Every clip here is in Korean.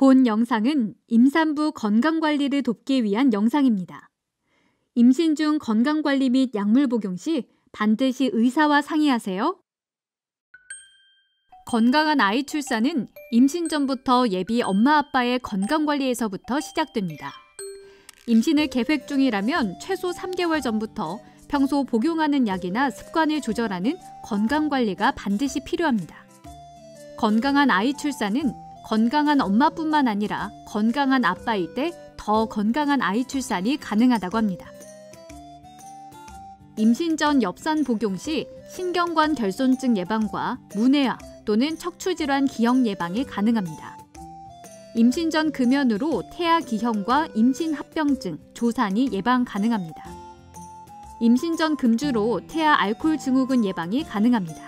본 영상은 임산부 건강관리를 돕기 위한 영상입니다. 임신 중 건강관리 및 약물 복용 시 반드시 의사와 상의하세요. 건강한 아이 출산은 임신 전부터 예비 엄마 아빠의 건강관리에서부터 시작됩니다. 임신을 계획 중이라면 최소 3개월 전부터 평소 복용하는 약이나 습관을 조절하는 건강관리가 반드시 필요합니다. 건강한 아이 출산은 건강한 엄마뿐만 아니라 건강한 아빠일 때 더 건강한 아이 출산이 가능하다고 합니다. 임신 전 엽산 복용 시 신경관 결손증 예방과 문해아 또는 척추질환 기형 예방이 가능합니다. 임신 전 금연으로 태아 기형과 임신 합병증, 조산이 예방 가능합니다. 임신 전 금주로 태아 알코올 증후군 예방이 가능합니다.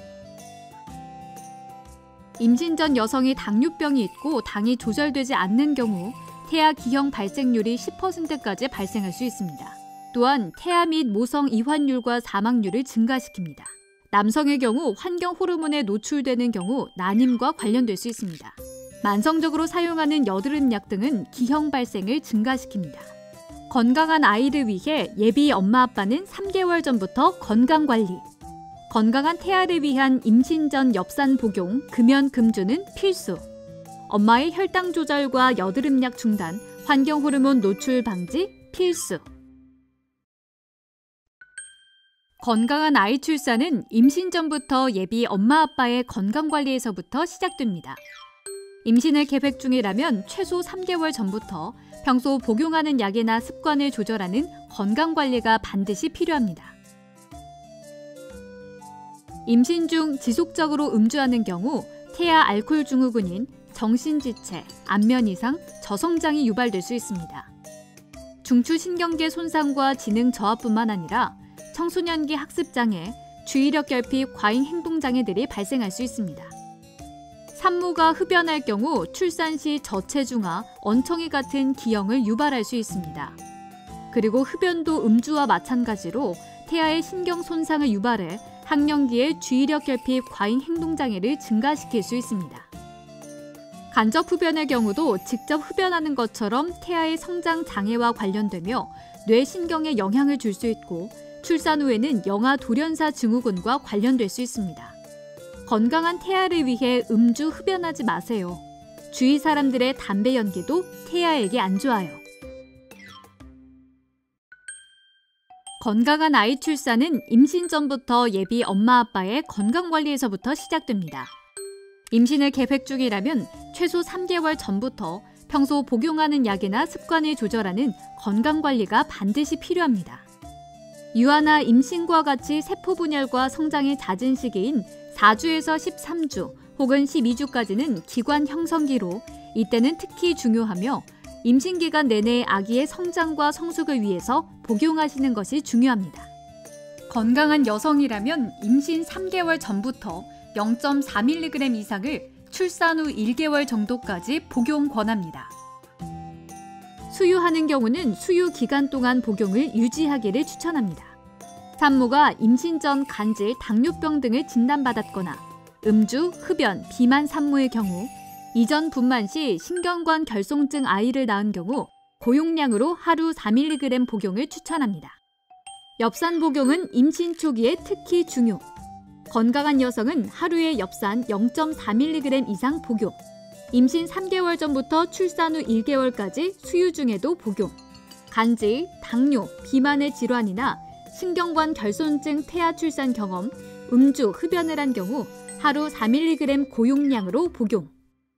임신 전 여성이 당뇨병이 있고 당이 조절되지 않는 경우 태아 기형 발생률이 10%까지 발생할 수 있습니다. 또한 태아 및 모성 이환율과 사망률을 증가시킵니다. 남성의 경우 환경 호르몬에 노출되는 경우 난임과 관련될 수 있습니다. 만성적으로 사용하는 여드름약 등은 기형 발생을 증가시킵니다. 건강한 아이를 위해 예비 엄마 아빠는 3개월 전부터 건강관리, 건강한 태아를 위한 임신 전 엽산 복용, 금연 금주는 필수. 엄마의 혈당 조절과 여드름약 중단, 환경 호르몬 노출 방지 필수. 건강한 아이 출산은 임신 전부터 예비 엄마 아빠의 건강관리에서부터 시작됩니다. 임신을 계획 중이라면 최소 3개월 전부터 평소 복용하는 약이나 습관을 조절하는 건강관리가 반드시 필요합니다. 임신 중 지속적으로 음주하는 경우 태아 알코올 증후군인 정신지체, 안면 이상, 저성장이 유발될 수 있습니다. 중추신경계 손상과 지능 저하뿐만 아니라 청소년기 학습장애, 주의력 결핍, 과잉 행동장애들이 발생할 수 있습니다. 산모가 흡연할 경우 출산 시 저체중아, 엉청이 같은 기형을 유발할 수 있습니다. 그리고 흡연도 음주와 마찬가지로 태아의 신경 손상을 유발해 학령기의 주의력 결핍, 과잉 행동장애를 증가시킬 수 있습니다. 간접 흡연의 경우도 직접 흡연하는 것처럼 태아의 성장 장애와 관련되며 뇌신경에 영향을 줄 수 있고 출산 후에는 영아 돌연사 증후군과 관련될 수 있습니다. 건강한 태아를 위해 음주, 흡연하지 마세요. 주위 사람들의 담배 연기도 태아에게 안 좋아요. 건강한 아이 출산은 임신 전부터 예비 엄마 아빠의 건강관리에서부터 시작됩니다. 임신을 계획 중이라면 최소 3개월 전부터 평소 복용하는 약이나 습관을 조절하는 건강관리가 반드시 필요합니다. 유아나 임신과 같이 세포 분열과 성장이 잦은 시기인 4주에서 13주 혹은 12주까지는 기관 형성기로 이때는 특히 중요하며 임신 기간 내내 아기의 성장과 성숙을 위해서 복용하시는 것이 중요합니다. 건강한 여성이라면 임신 3개월 전부터 0.4mg 이상을 출산 후 1개월 정도까지 복용 권합니다. 수유하는 경우는 수유 기간 동안 복용을 유지하기를 추천합니다. 산모가 임신 전 간질, 당뇨병 등을 진단받았거나 음주, 흡연, 비만 산모의 경우 이전 분만 시 신경관 결손증 아이를 낳은 경우 고용량으로 하루 4mg 복용을 추천합니다. 엽산 복용은 임신 초기에 특히 중요. 건강한 여성은 하루에 엽산 0.4mg 이상 복용. 임신 3개월 전부터 출산 후 1개월까지 수유 중에도 복용. 간질, 당뇨, 비만의 질환이나 신경관 결손증 태아 출산 경험, 음주, 흡연을 한 경우 하루 4mg 고용량으로 복용.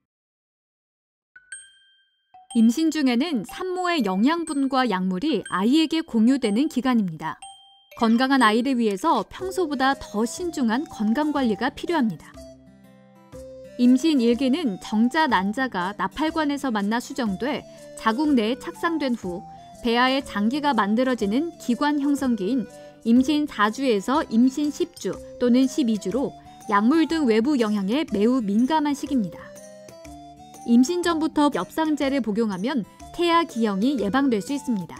임신 중에는 산모의 영양분과 약물이 아이에게 공유되는 기간입니다. 건강한 아이를 위해서 평소보다 더 신중한 건강관리가 필요합니다. 임신 1기는 정자, 난자가 나팔관에서 만나 수정돼 자궁 내에 착상된 후 배아의 장기가 만들어지는 기관 형성기인 임신 4주에서 임신 10주 또는 12주로 약물 등 외부 영향에 매우 민감한 시기입니다. 임신 전부터 엽산제를 복용하면 태아 기형이 예방될 수 있습니다.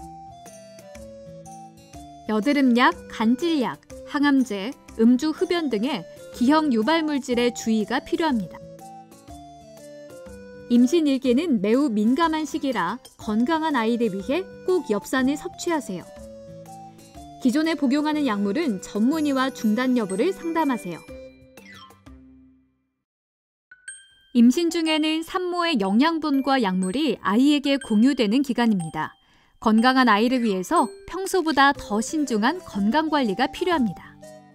여드름약, 간질약, 항암제, 음주, 흡연 등의 기형 유발 물질에 주의가 필요합니다. 임신 1기는 매우 민감한 시기라 건강한 아이를 위해 꼭 엽산을 섭취하세요. 기존에 복용하는 약물은 전문의와 중단 여부를 상담하세요. 임신 중에는 산모의 영양분과 약물이 아이에게 공유되는 기간입니다. 건강한 아이를 위해서 평소보다 더 신중한 건강관리가 필요합니다.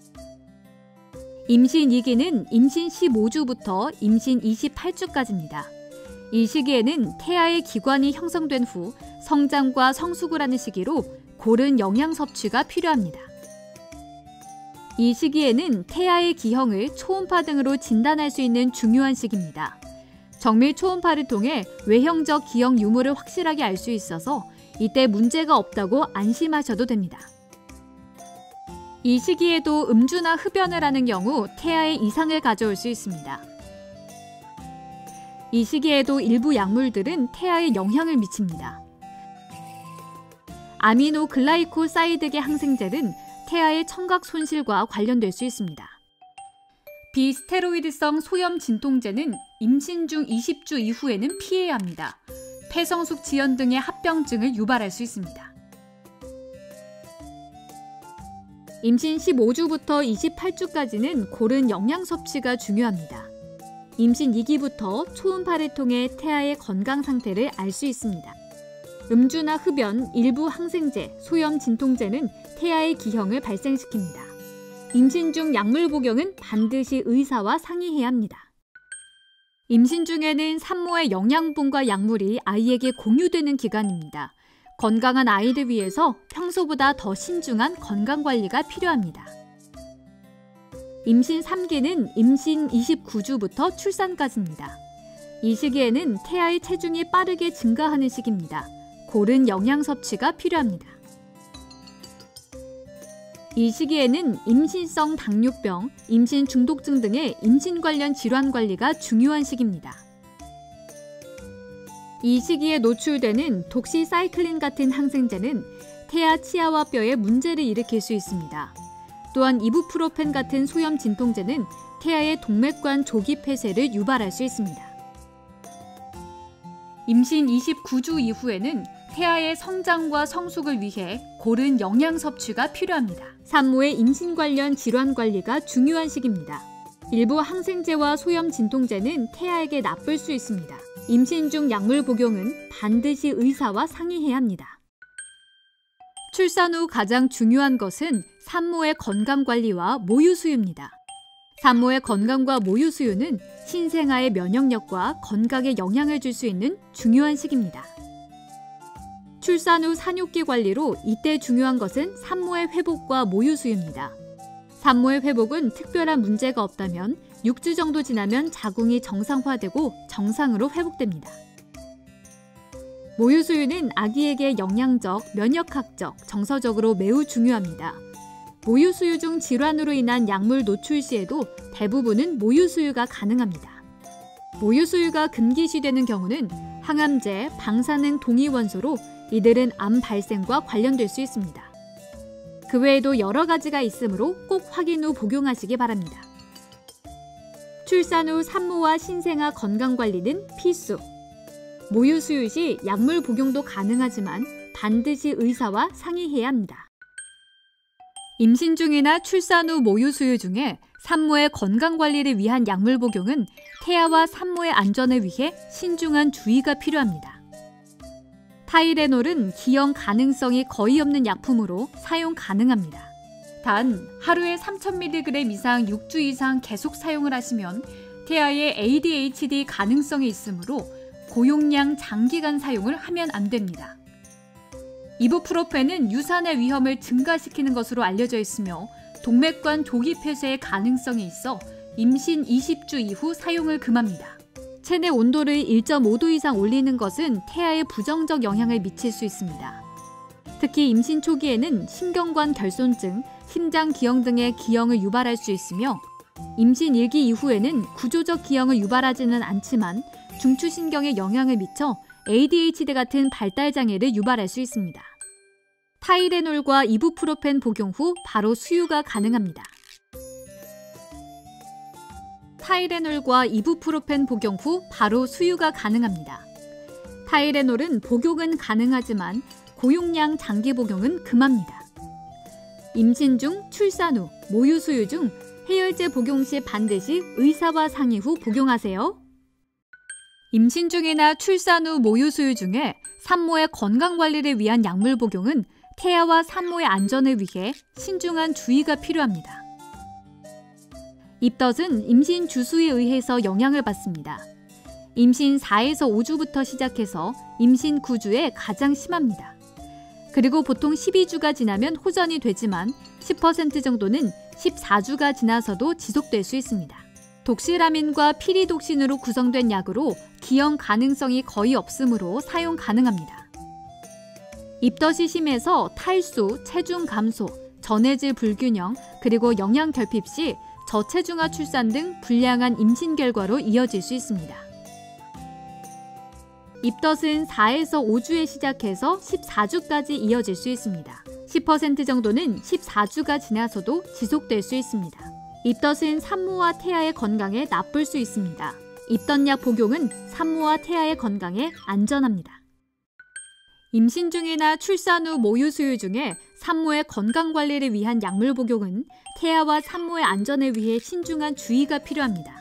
임신 2기는 임신 15주부터 임신 28주까지입니다. 이 시기에는 태아의 기관이 형성된 후 성장과 성숙을 하는 시기로 고른 영양 섭취가 필요합니다. 이 시기에는 태아의 기형을 초음파 등으로 진단할 수 있는 중요한 시기입니다. 정밀 초음파를 통해 외형적 기형 유무를 확실하게 알 수 있어서 이때 문제가 없다고 안심하셔도 됩니다. 이 시기에도 음주나 흡연을 하는 경우 태아에 이상을 가져올 수 있습니다. 이 시기에도 일부 약물들은 태아에 영향을 미칩니다. 아미노글라이코사이드계 항생제는 태아의 청각 손실과 관련될 수 있습니다. 비스테로이드성 소염 진통제는 임신 중 20주 이후에는 피해야 합니다. 폐성숙 지연 등의 합병증을 유발할 수 있습니다. 임신 15주부터 28주까지는 고른 영양 섭취가 중요합니다. 임신 2기부터 초음파를 통해 태아의 건강 상태를 알 수 있습니다. 음주나 흡연, 일부 항생제, 소염 진통제는 태아의 기형을 발생시킵니다. 임신 중 약물 복용은 반드시 의사와 상의해야 합니다. 임신 중에는 산모의 영양분과 약물이 아이에게 공유되는 기간입니다. 건강한 아이를 위해서 평소보다 더 신중한 건강관리가 필요합니다. 임신 3기는 임신 29주부터 출산까지입니다. 이 시기에는 태아의 체중이 빠르게 증가하는 시기입니다. 고른 영양 섭취가 필요합니다. 이 시기에는 임신성 당뇨병, 임신 중독증 등의 임신 관련 질환 관리가 중요한 시기입니다. 이 시기에 노출되는 독시사이클린 같은 항생제는 태아 치아와 뼈에 문제를 일으킬 수 있습니다. 또한 이부프로펜 같은 소염 진통제는 태아의 동맥관 조기 폐쇄를 유발할 수 있습니다. 임신 29주 이후에는 태아의 성장과 성숙을 위해 고른 영양 섭취가 필요합니다. 산모의 임신 관련 질환 관리가 중요한 시기입니다. 일부 항생제와 소염 진통제는 태아에게 나쁠 수 있습니다. 임신 중 약물 복용은 반드시 의사와 상의해야 합니다. 출산 후 가장 중요한 것은 산모의 건강 관리와 모유 수유입니다. 산모의 건강과 모유 수유는 신생아의 면역력과 건강에 영향을 줄 수 있는 중요한 시기입니다. 출산 후 산욕기 관리로 이때 중요한 것은 산모의 회복과 모유 수유입니다. 산모의 회복은 특별한 문제가 없다면 6주 정도 지나면 자궁이 정상화되고 정상으로 회복됩니다. 모유 수유는 아기에게 영양적, 면역학적, 정서적으로 매우 중요합니다. 모유 수유 중 질환으로 인한 약물 노출 시에도 대부분은 모유 수유가 가능합니다. 모유 수유가 금기시되는 경우는 항암제, 방사능 동위 원소로 이들은 암 발생과 관련될 수 있습니다. 그 외에도 여러 가지가 있으므로 꼭 확인 후 복용하시기 바랍니다. 출산 후 산모와 신생아 건강관리는 필수. 모유 수유 시 약물 복용도 가능하지만 반드시 의사와 상의해야 합니다. 임신 중이나 출산 후 모유 수유 중에 산모의 건강관리를 위한 약물 복용은 태아와 산모의 안전을 위해 신중한 주의가 필요합니다. 타이레놀은 기형 가능성이 거의 없는 약품으로 사용 가능합니다. 단 하루에 3000mg 이상 6주 이상 계속 사용을 하시면 태아의 ADHD 가능성이 있으므로 고용량 장기간 사용을 하면 안 됩니다. 이부프로펜은 유산의 위험을 증가시키는 것으로 알려져 있으며 동맥관 조기 폐쇄의 가능성이 있어 임신 20주 이후 사용을 금합니다. 체내 온도를 1.5도 이상 올리는 것은 태아에 부정적 영향을 미칠 수 있습니다. 특히 임신 초기에는 신경관 결손증, 심장 기형 등의 기형을 유발할 수 있으며 임신 1기 이후에는 구조적 기형을 유발하지는 않지만 중추신경에 영향을 미쳐 ADHD 같은 발달장애를 유발할 수 있습니다. 타이레놀과 이부프로펜 복용 후 바로 수유가 가능합니다. 타이레놀과 이부프로펜 복용 후 바로 수유가 가능합니다. 타이레놀은 복용은 가능하지만 고용량 장기 복용은 금합니다. 임신 중, 출산 후, 모유 수유 중 해열제 복용 시 반드시 의사와 상의 후 복용하세요. 임신 중이나 출산 후 모유 수유 중에 산모의 건강 관리를 위한 약물 복용은 태아와 산모의 안전을 위해 신중한 주의가 필요합니다. 입덧은 임신 주수에 의해서 영향을 받습니다. 임신 4에서 5주부터 시작해서 임신 9주에 가장 심합니다. 그리고 보통 12주가 지나면 호전이 되지만 10% 정도는 14주가 지나서도 지속될 수 있습니다. 독시라민과 피리독신으로 구성된 약으로 기형 가능성이 거의 없으므로 사용 가능합니다. 입덧이 심해서 탈수, 체중 감소, 전해질 불균형, 그리고 영양 결핍 시 저체중아 출산 등 불량한 임신 결과로 이어질 수 있습니다. 입덧은 4에서 5주에 시작해서 14주까지 이어질 수 있습니다. 10% 정도는 14주가 지나서도 지속될 수 있습니다. 입덧은 산모와 태아의 건강에 나쁠 수 있습니다. 입덧약 복용은 산모와 태아의 건강에 안전합니다. 임신 중이나 출산 후 모유 수유 중에 산모의 건강 관리를 위한 약물 복용은 태아와 산모의 안전을 위해 신중한 주의가 필요합니다.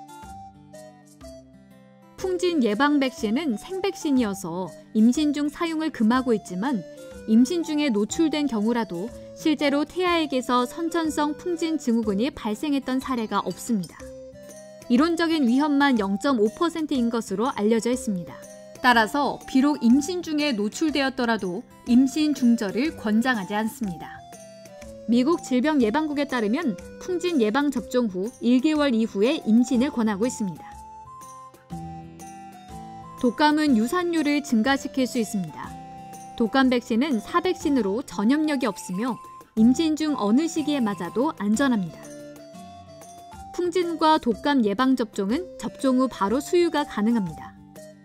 풍진 예방 백신은 생백신이어서 임신 중 사용을 금하고 있지만 임신 중에 노출된 경우라도 실제로 태아에게서 선천성 풍진 증후군이 발생했던 사례가 없습니다. 이론적인 위험만 0.5%인 것으로 알려져 있습니다. 따라서 비록 임신 중에 노출되었더라도 임신 중절을 권장하지 않습니다. 미국 질병예방국에 따르면 풍진 예방 접종 후 1개월 이후에 임신을 권하고 있습니다. 독감은 유산율을 증가시킬 수 있습니다. 독감 백신은 사백신으로 전염력이 없으며 임신 중 어느 시기에 맞아도 안전합니다. 풍진과 독감 예방접종은 접종 후 바로 수유가 가능합니다.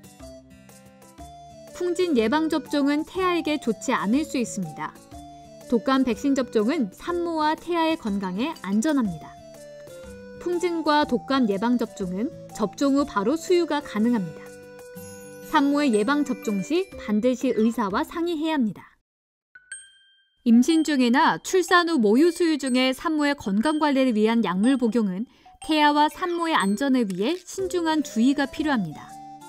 풍진 예방접종은 태아에게 좋지 않을 수 있습니다. 독감 백신 접종은 산모와 태아의 건강에 안전합니다. 풍진과 독감 예방접종은 접종 후 바로 수유가 가능합니다. 산모의 예방접종 시 반드시 의사와 상의해야 합니다. 임신 중이나 출산 후 모유 수유 중에 산모의 건강관리를 위한 약물 복용은 태아와 산모의 안전을 위해 신중한 주의가 필요합니다.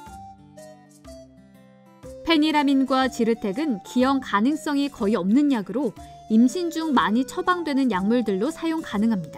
페니라민과 지르텍은 기형 가능성이 거의 없는 약으로 임신 중 많이 처방되는 약물들로 사용 가능합니다.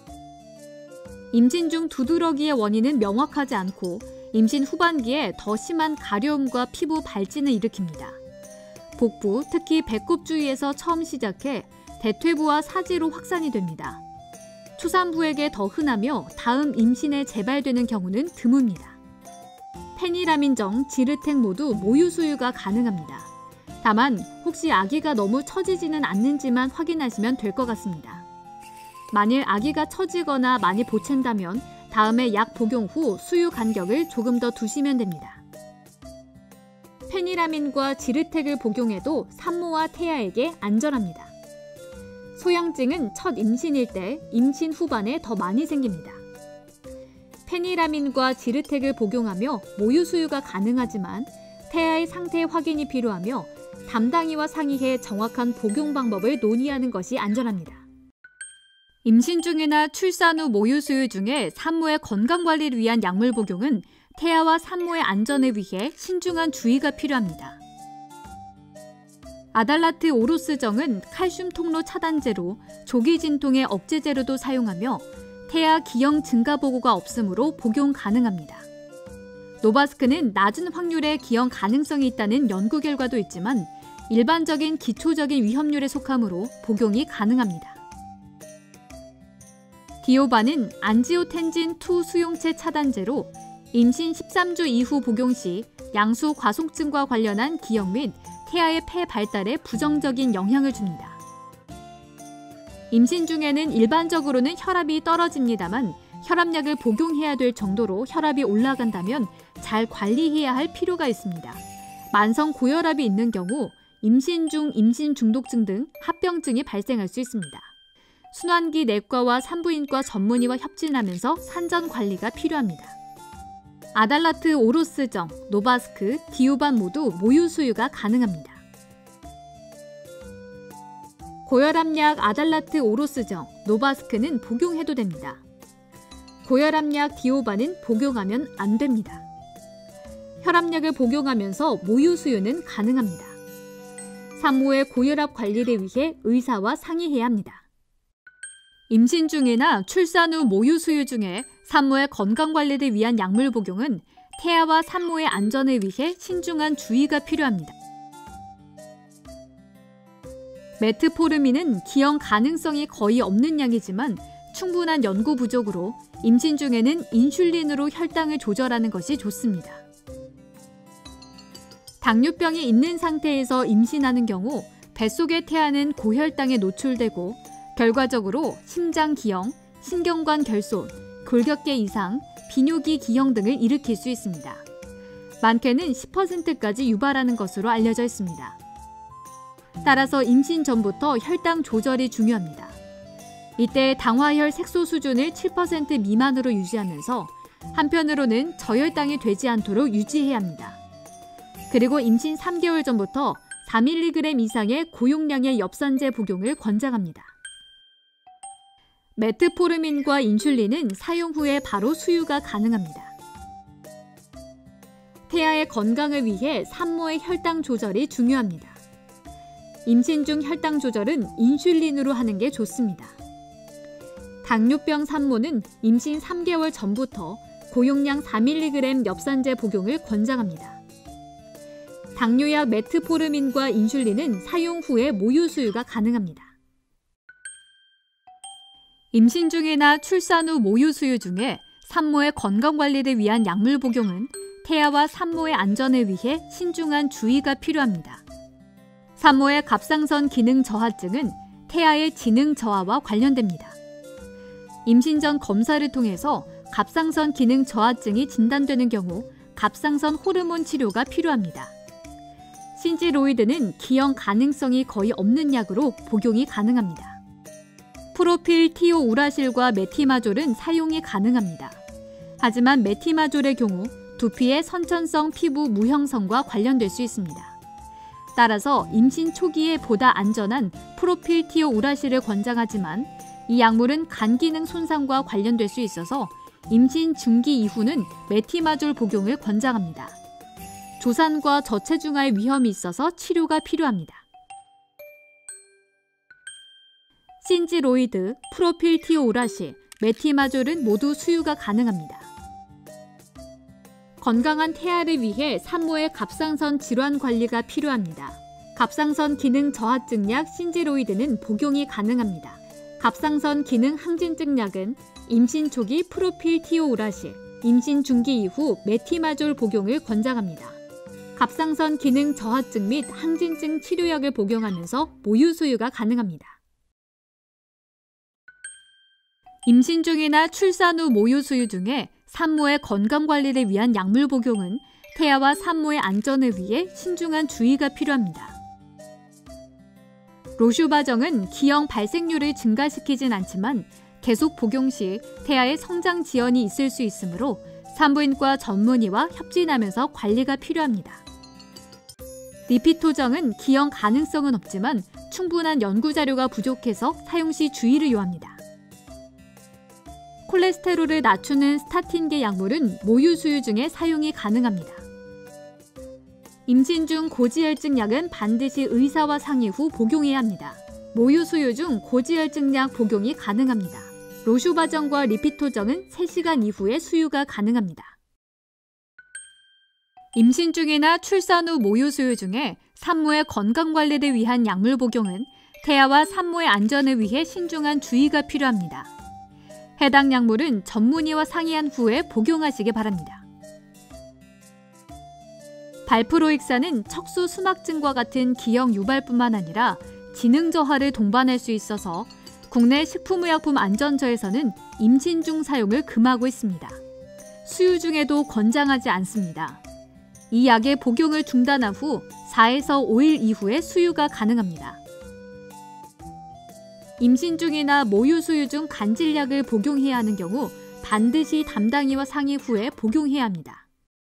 임신 중 두드러기의 원인은 명확하지 않고 임신 후반기에 더 심한 가려움과 피부 발진을 일으킵니다. 복부, 특히 배꼽 주위에서 처음 시작해 대퇴부와 사지로 확산이 됩니다. 초산부에게 더 흔하며 다음 임신에 재발되는 경우는 드뭅니다. 페니라민정, 지르텍 모두 모유 수유가 가능합니다. 다만 혹시 아기가 너무 처지지는 않는지만 확인하시면 될 것 같습니다. 만일 아기가 처지거나 많이 보챈다면 다음에 약 복용 후 수유 간격을 조금 더 두시면 됩니다. 페니라민과 지르텍을 복용해도 산모와 태아에게 안전합니다. 소양증은 첫 임신일 때 임신 후반에 더 많이 생깁니다. 페니라민과 지르텍을 복용하며 모유 수유가 가능하지만 태아의 상태 확인이 필요하며 담당이와 상의해 정확한 복용 방법을 논의하는 것이 안전합니다. 임신 중이나 출산 후 모유 수유 중에 산모의 건강관리를 위한 약물 복용은 태아와 산모의 안전을 위해 신중한 주의가 필요합니다. 아달라트 오로스정은 칼슘 통로 차단제로 조기 진통의 억제제로도 사용하며 태아 기형 증가 보고가 없으므로 복용 가능합니다. 노바스크는 낮은 확률의 기형 가능성이 있다는 연구 결과도 있지만 일반적인 기초적인 위험률에 속하므로 복용이 가능합니다. 디오바는 안지오텐진2 수용체 차단제로 임신 13주 이후 복용 시 양수 과속증과 관련한 기형 및 태아의 폐 발달에 부정적인 영향을 줍니다. 임신 중에는 일반적으로는 혈압이 떨어집니다만 혈압약을 복용해야 될 정도로 혈압이 올라간다면 잘 관리해야 할 필요가 있습니다. 만성 고혈압이 있는 경우 임신 중 임신 중독증 등 합병증이 발생할 수 있습니다. 순환기 내과와 산부인과 전문의와 협진하면서 산전 관리가 필요합니다. 아달라트 오로스정, 노바스크, 디우반 모두 모유 수유가 가능합니다. 고혈압약 아달라트 오로스정, 노바스크는 복용해도 됩니다. 고혈압약 디오반은 복용하면 안 됩니다. 혈압약을 복용하면서 모유 수유는 가능합니다. 산모의 고혈압 관리를 위해 의사와 상의해야 합니다. 임신 중이나 출산 후 모유 수유 중에 산모의 건강 관리를 위한 약물 복용은 태아와 산모의 안전을 위해 신중한 주의가 필요합니다. 메트포르민은 기형 가능성이 거의 없는 약이지만 충분한 연구 부족으로 임신 중에는 인슐린으로 혈당을 조절하는 것이 좋습니다. 당뇨병이 있는 상태에서 임신하는 경우 뱃속의 태아는 고혈당에 노출되고 결과적으로 심장 기형, 신경관 결손, 골격계 이상, 비뇨기 기형 등을 일으킬 수 있습니다. 많게는 10%까지 유발하는 것으로 알려져 있습니다. 따라서 임신 전부터 혈당 조절이 중요합니다. 이때 당화혈 색소 수준을 7% 미만으로 유지하면서 한편으로는 저혈당이 되지 않도록 유지해야 합니다. 그리고 임신 3개월 전부터 4mg 이상의 고용량의 엽산제 복용을 권장합니다. 메트포르민과 인슐린은 사용 후에 바로 수유가 가능합니다. 태아의 건강을 위해 산모의 혈당 조절이 중요합니다. 임신 중 혈당 조절은 인슐린으로 하는 게 좋습니다. 당뇨병 산모는 임신 3개월 전부터 고용량 4mg 엽산제 복용을 권장합니다. 당뇨약 메트포르민과 인슐린은 사용 후에 모유 수유가 가능합니다. 임신 중이나 출산 후 모유 수유 중에 산모의 건강 관리를 위한 약물 복용은 태아와 산모의 안전을 위해 신중한 주의가 필요합니다. 산모의 갑상선 기능 저하증은 태아의 지능 저하와 관련됩니다. 임신 전 검사를 통해서 갑상선 기능 저하증이 진단되는 경우 갑상선 호르몬 치료가 필요합니다. 신지로이드는 기형 가능성이 거의 없는 약으로 복용이 가능합니다. 프로필 티오우라실과 메티마졸은 사용이 가능합니다. 하지만 메티마졸의 경우 두피의 선천성 피부 무형성과 관련될 수 있습니다. 따라서 임신 초기에 보다 안전한 프로필 티오우라실을 권장하지만 이 약물은 간 기능 손상과 관련될 수 있어서 임신 중기 이후는 메티마졸 복용을 권장합니다. 조산과 저체중아의 위험이 있어서 치료가 필요합니다. 신지로이드, 프로필 티오우라실, 메티마졸은 모두 수유가 가능합니다. 건강한 태아를 위해 산모의 갑상선 질환 관리가 필요합니다. 갑상선 기능 저하증 약 신지로이드는 복용이 가능합니다. 갑상선 기능 항진증 약은 임신 초기 프로필 티오우라실, 임신 중기 이후 메티마졸 복용을 권장합니다. 갑상선 기능 저하증 및 항진증 치료약을 복용하면서 모유 수유가 가능합니다. 임신 중이나 출산 후 모유 수유 중에 산모의 건강 관리를 위한 약물 복용은 태아와 산모의 안전을 위해 신중한 주의가 필요합니다. 로슈바정은 기형 발생률을 증가시키진 않지만 계속 복용 시 태아의 성장 지연이 있을 수 있으므로 산부인과 전문의와 협진하면서 관리가 필요합니다. 리피토정은 기형 가능성은 없지만 충분한 연구 자료가 부족해서 사용 시 주의를 요합니다. 콜레스테롤을 낮추는 스타틴계 약물은 모유 수유 중에 사용이 가능합니다. 임신 중 고지혈증 약은 반드시 의사와 상의 후 복용해야 합니다. 모유 수유 중 고지혈증 약 복용이 가능합니다. 로슈바정과 리피토정은 3시간 이후에 수유가 가능합니다. 임신 중이나 출산 후 모유 수유 중에 산모의 건강 관리를 위한 약물 복용은 태아와 산모의 안전을 위해 신중한 주의가 필요합니다. 해당 약물은 전문의와 상의한 후에 복용하시기 바랍니다. 발프로익사는 척수 수막증과 같은 기형 유발뿐만 아니라 지능 저하를 동반할 수 있어서 국내 식품의약품 안전처에서는 임신 중 사용을 금하고 있습니다. 수유 중에도 권장하지 않습니다. 이 약의 복용을 중단한 후 4에서 5일 이후에 수유가 가능합니다. 임신 중이나 모유 수유 중 간질약을 복용해야 하는 경우 반드시 담당이와 상의 후에 복용해야 합니다.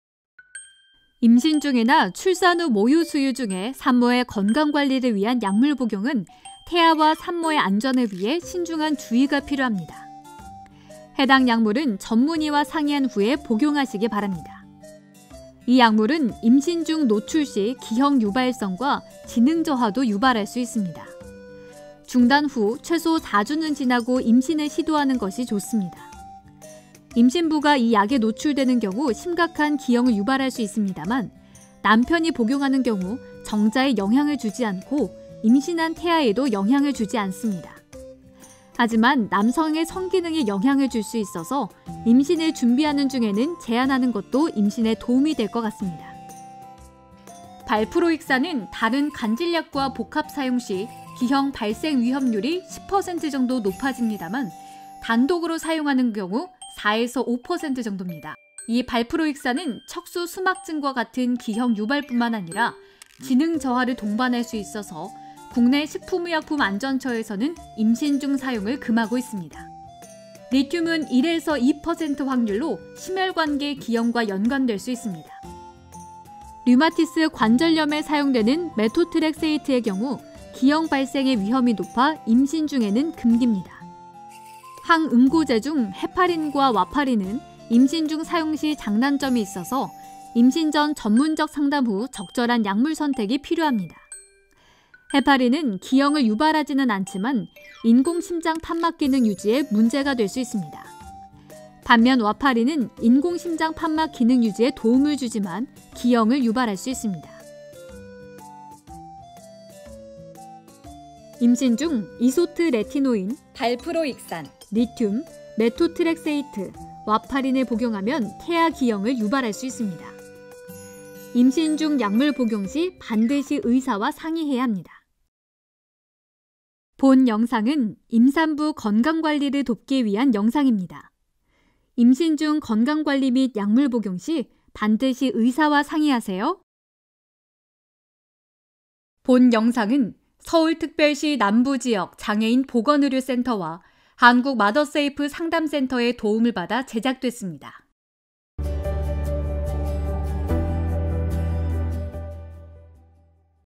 임신 중이나 출산 후 모유 수유 중에 산모의 건강관리를 위한 약물 복용은 태아와 산모의 안전을 위해 신중한 주의가 필요합니다. 해당 약물은 전문의와 상의한 후에 복용하시기 바랍니다. 이 약물은 임신 중 노출 시 기형 유발성과 지능 저하도 유발할 수 있습니다. 중단 후 최소 4주는 지나고 임신을 시도하는 것이 좋습니다. 임신부가 이 약에 노출되는 경우 심각한 기형을 유발할 수 있습니다만 남편이 복용하는 경우 정자에 영향을 주지 않고 임신한 태아에도 영향을 주지 않습니다. 하지만 남성의 성기능에 영향을 줄 수 있어서 임신을 준비하는 중에는 제한하는 것도 임신에 도움이 될 것 같습니다. 발프로익산은 다른 간질약과 복합 사용 시 기형 발생 위험률이 10% 정도 높아집니다만 단독으로 사용하는 경우 4에서 5% 정도입니다. 이 발프로익산은 척수 수막증과 같은 기형 유발뿐만 아니라 지능 저하를 동반할 수 있어서 국내 식품의약품 안전처에서는 임신 중 사용을 금하고 있습니다. 리튬은 1에서 2% 확률로 심혈관계 기형과 연관될 수 있습니다. 류마티스 관절염에 사용되는 메토트렉세이트의 경우 기형 발생의 위험이 높아 임신 중에는 금기입니다. 항응고제 중 헤파린과 와파린은 임신 중 사용 시 장단점이 있어서 임신 전 전문적 상담 후 적절한 약물 선택이 필요합니다. 헤파린은 기형을 유발하지는 않지만 인공심장 판막 기능 유지에 문제가 될 수 있습니다. 반면 와파린은 인공심장 판막 기능 유지에 도움을 주지만 기형을 유발할 수 있습니다. 임신 중 이소트레티노인, 발프로익산, 리튬, 메토트렉세이트, 와파린을 복용하면 태아 기형을 유발할 수 있습니다. 임신 중 약물 복용 시 반드시 의사와 상의해야 합니다. 본 영상은 임산부 건강관리를 돕기 위한 영상입니다. 임신 중 건강관리 및 약물 복용 시 반드시 의사와 상의하세요. 본 영상은 서울특별시 남부지역 장애인 보건의료센터와 한국 마더세이프 상담센터의 도움을 받아 제작됐습니다.